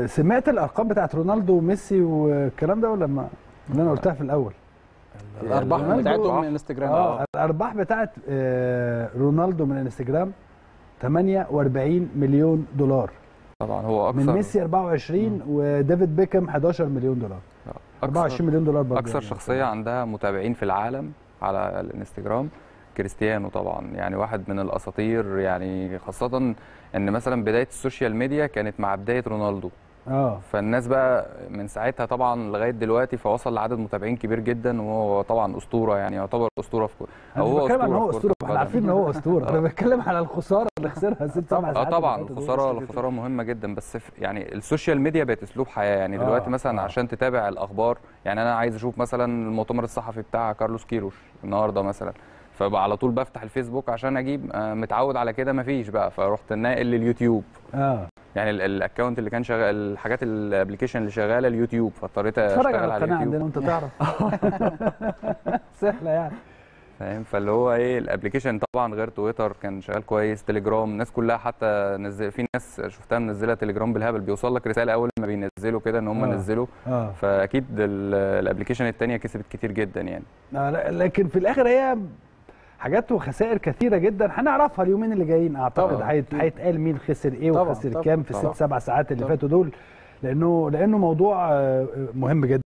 سمعت الارقام بتاعت رونالدو وميسي والكلام ده ولا ما اللي انا قلتها في الاول؟ الارباح بتاعتهم من انستجرام. الارباح بتاعت رونالدو من انستجرام 48 مليون دولار. طبعا هو اكثر من ميسي 24 وديفيد بيكهام 11 مليون دولار. 24 مليون دولار برضه. اكثر شخصيه عندها متابعين في العالم على الانستجرام كريستيانو طبعا، يعني واحد من الاساطير، يعني خاصه ان مثلا بدايه السوشيال ميديا كانت مع بدايه رونالدو. فالناس بقى من ساعتها طبعا لغايه دلوقتي فوصل لعدد متابعين كبير جدا، وهو طبعا اسطوره، يعني يعتبر اسطوره في هو بتكلم عن هو اسطوره، احنا عارفين ان هو اسطوره. انا بتكلم على الخساره اللي خسرها 6 7 ساعات. طبعا الخساره مهمه جدا، بس يعني السوشيال ميديا بقت اسلوب حياه. يعني دلوقتي مثلا عشان تتابع الاخبار، يعني انا عايز اشوف مثلا المؤتمر الصحفي بتاع كارلوس كيروش النهارده مثلا، فبقى على طول بفتح الفيسبوك عشان اجيب، متعود على كده مفيش بقى، فرحت ناقل لليوتيوب. يعني الاكونت اللي كان شغال، الحاجات الابلكيشن اللي شغاله اليوتيوب، فاضطريت اشتغل على اليوتيوب. عندنا وانت تعرف. سهله يعني، فاهم. فاللي هو ايه، الابلكيشن طبعا غير تويتر كان شغال كويس، تليجرام الناس كلها حتى في ناس شفتها منزله تليجرام بالهبل، بيوصل لك رساله اول ما بينزلوا كده ان هم نزلوا. فاكيد الابلكيشن الثانيه كسبت كتير جدا يعني. لكن في الاخر هي حاجات وخسائر كثيره جدا هنعرفها اليومين اللي جايين اعتقد. هيتقال مين خسر ايه وخسر كام في ال6 7 ساعات اللي فاتوا دول، لانه موضوع مهم جدا.